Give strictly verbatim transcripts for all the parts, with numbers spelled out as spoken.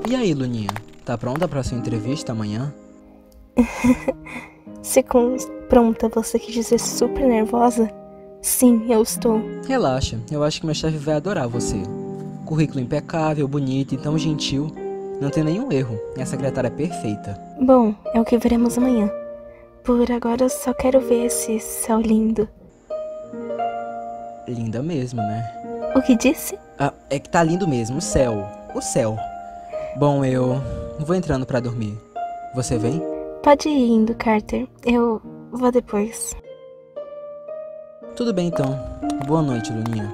E aí, Luninha? Tá pronta pra sua entrevista amanhã? Se com pronta você quis dizer super nervosa? Sim, eu estou. Relaxa, eu acho que meu chefe vai adorar você. Currículo impecável, bonito e tão gentil. Não tem nenhum erro, e a secretária é perfeita. Bom, é o que veremos amanhã. Por agora eu só quero ver esse céu lindo. Linda mesmo, né? O que disse? Ah, é que tá lindo mesmo, o céu. O céu. Bom, eu vou entrando pra dormir. Você vem? Pode ir indo, Carter. Eu vou depois. Tudo bem então. Boa noite, Luninha.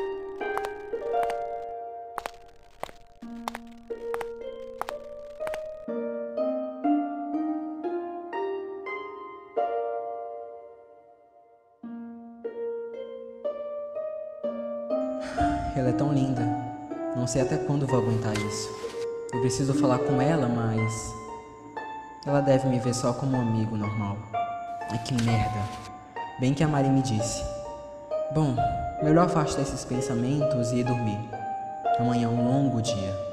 Ela é tão linda. Não sei até quando vou aguentar isso. Eu preciso falar com ela, mas... ela deve me ver só como um amigo normal. Ai, que merda. Bem que a Mari me disse. Bom, melhor afastar esses pensamentos e ir dormir. Amanhã é um longo dia.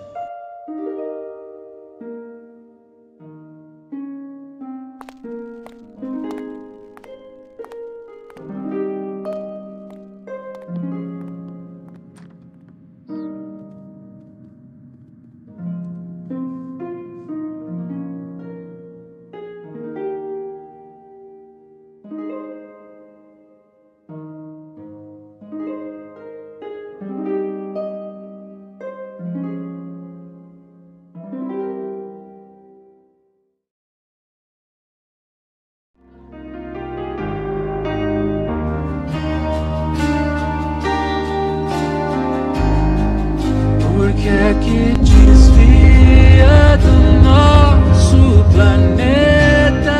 Por que é que desvia do nosso planeta?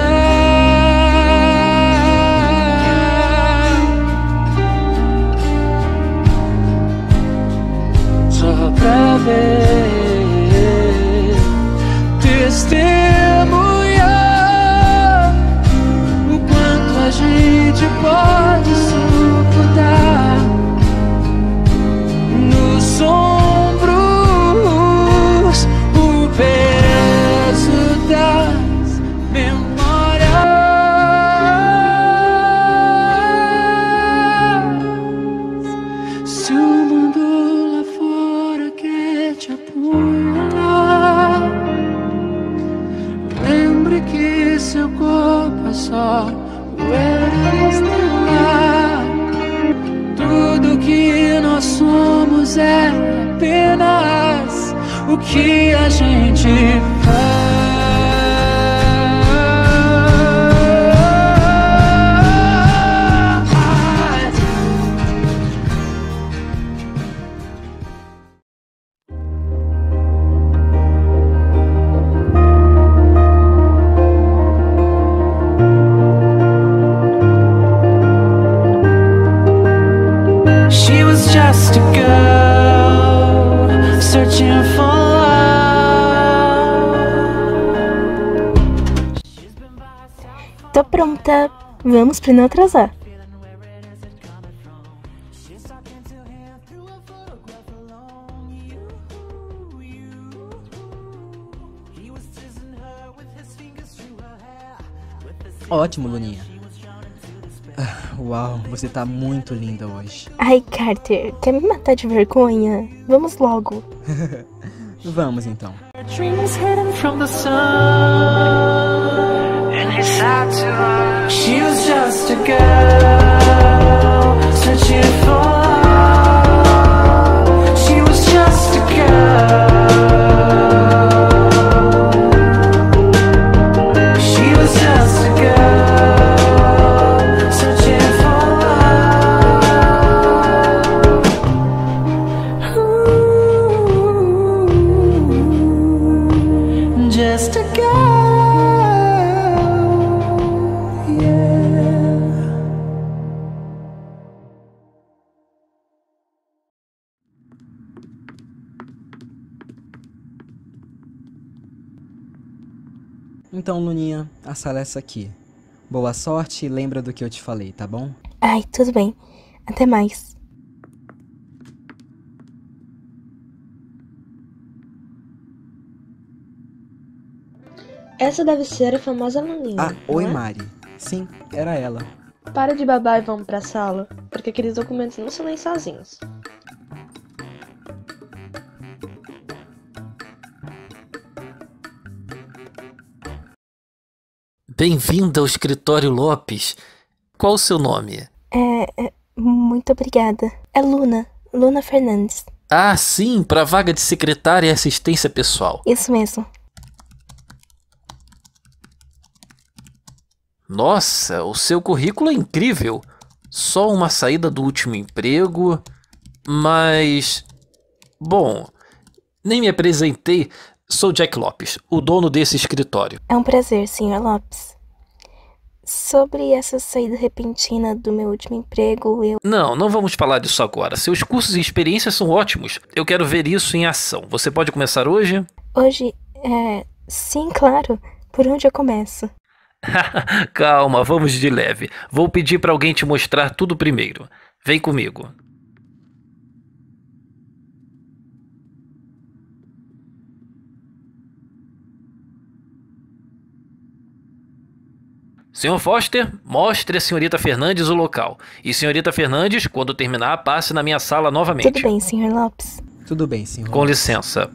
Só pra ver, testemunhar o quanto a gente pode suportar no som. Se o mundo lá fora quer te apunhalar, lembre que seu corpo é só poeira estelar. Tudo que nós somos é apenas o que a gente faz. Just a girl searching for love. Tô pronta. Vamos pra não atrasar. Ótimo, Luninha. Ah, uau, você tá muito linda hoje. Ai, Carter, quer me matar de vergonha? Vamos logo. Vamos então. Dreams hidden from the sun, and he said to her, she was just a girl searching for love. She was just a girl. She was just a girl searching for love. Just a girl, yeah. Então, Luninha, a sala é essa aqui. Boa sorte e lembra do que eu te falei, tá bom? Ai, tudo bem. Até mais. Essa deve ser a famosa Luninha. Ah, não oi é? Mari. Sim, era ela. Para de babar e vamos pra sala, porque aqueles documentos não se leem sozinhos. Bem-vinda ao escritório Lopes. Qual o seu nome? É, é, muito obrigada. É Luna, Luna Fernandes. Ah, sim, para a vaga de secretária e assistência pessoal. Isso mesmo. Nossa, o seu currículo é incrível. Só uma saída do último emprego, mas... Bom, nem me apresentei. Sou Jack Lopes, o dono desse escritório. É um prazer, senhor Lopes. Sobre essa saída repentina do meu último emprego, eu... Não, não vamos falar disso agora. Seus cursos e experiências são ótimos. Eu quero ver isso em ação. Você pode começar hoje? Hoje, é... Sim, claro. Por onde eu começo? Calma, vamos de leve. Vou pedir para alguém te mostrar tudo primeiro. Vem comigo. senhor Foster, mostre a senhorita Fernandes o local. E senhorita Fernandes, quando terminar, passe na minha sala novamente. Tudo bem, senhor Lopes. Tudo bem, senhor. Com licença.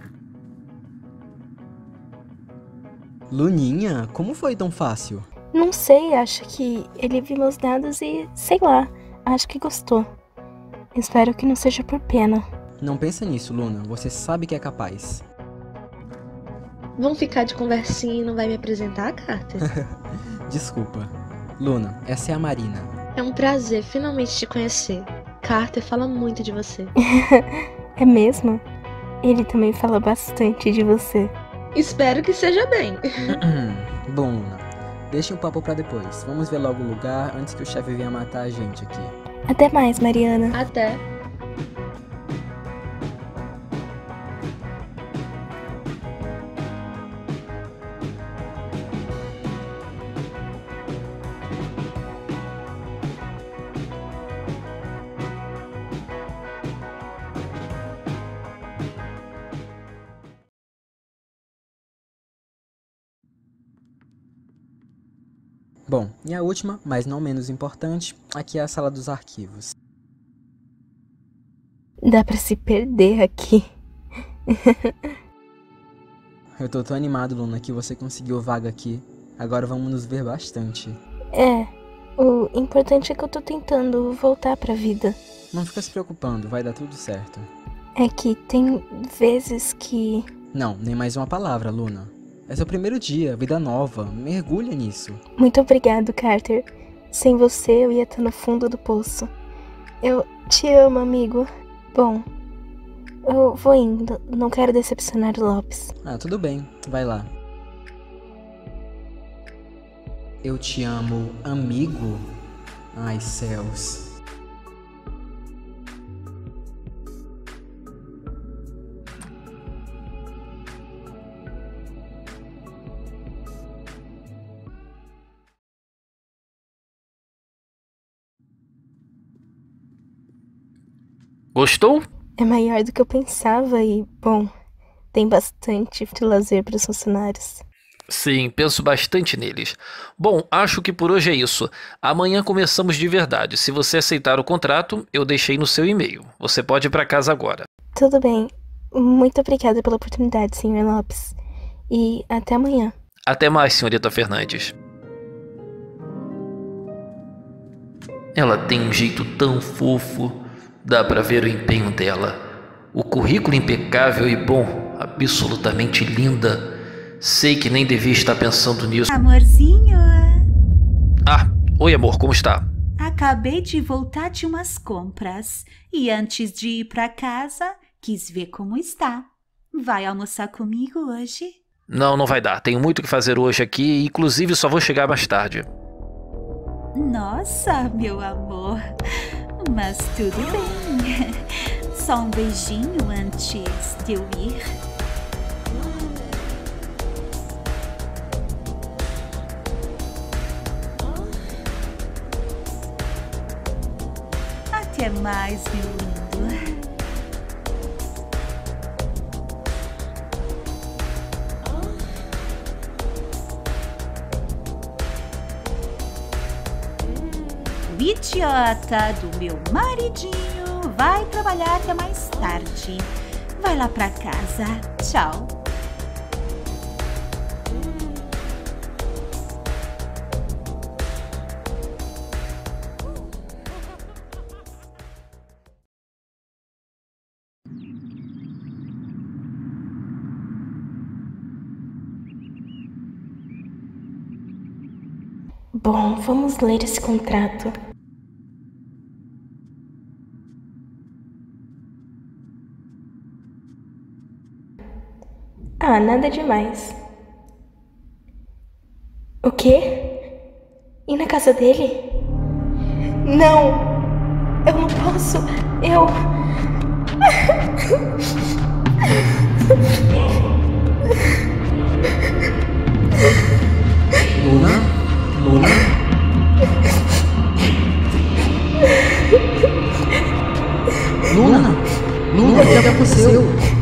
Luninha, como foi tão fácil? Não sei, acho que ele viu meus dados e, sei lá, acho que gostou. Espero que não seja por pena. Não pensa nisso, Luna. Você sabe que é capaz. Vamos ficar de conversinha e não vai me apresentar, Carter? Desculpa. Luna, essa é a Marina. É um prazer finalmente te conhecer. Carter fala muito de você. É mesmo? Ele também fala bastante de você. Espero que seja bem. Bom, Luna, deixa o papo pra depois. Vamos ver logo o lugar antes que o chefe venha matar a gente aqui. Até mais, Mariana. Até. Bom, e a última, mas não menos importante, aqui é a sala dos arquivos. Dá pra se perder aqui. Eu tô tão animado, Luna, que você conseguiu vaga aqui. Agora vamos nos ver bastante. É, o importante é que eu tô tentando voltar pra vida. Não fica se preocupando, vai dar tudo certo. É que tem vezes que... Não, nem mais uma palavra, Luna. É seu primeiro dia, vida nova, mergulha nisso. Muito obrigado, Carter. Sem você eu ia estar no fundo do poço. Eu te amo, amigo. Bom, eu vou indo, não quero decepcionar o Lopes. Ah, tudo bem, vai lá. Eu te amo, amigo? Ai, céus. Gostou? É maior do que eu pensava e, bom, tem bastante lazer para os funcionários. Sim, penso bastante neles. Bom, acho que por hoje é isso. Amanhã começamos de verdade. Se você aceitar o contrato, eu deixei no seu e-mail. Você pode ir para casa agora. Tudo bem. Muito obrigada pela oportunidade, senhor Lopes. E até amanhã. Até mais, senhorita Fernandes. Ela tem um jeito tão fofo. Dá pra ver o empenho dela. O currículo impecável e bom, absolutamente linda. Sei que nem devia estar pensando nisso. Amorzinho, Ah, oi amor, como está? acabei de voltar de umas compras e antes de ir pra casa, quis ver como está. Vai almoçar comigo hoje? Não, não vai dar. Tenho muito o que fazer hoje aqui e inclusive só vou chegar mais tarde. Nossa, meu amor. Mas tudo bem. Só um beijinho antes de eu ir. Até mais, meu lindo. o idiota do meu maridinho vai trabalhar até mais tarde. Vai lá pra casa. Tchau. Bom, vamos ler esse contrato. Ah, nada demais. O quê? Ir na casa dele? Não! Eu não posso! Eu... Luna? Luna? Luna? Luna, o que aconteceu?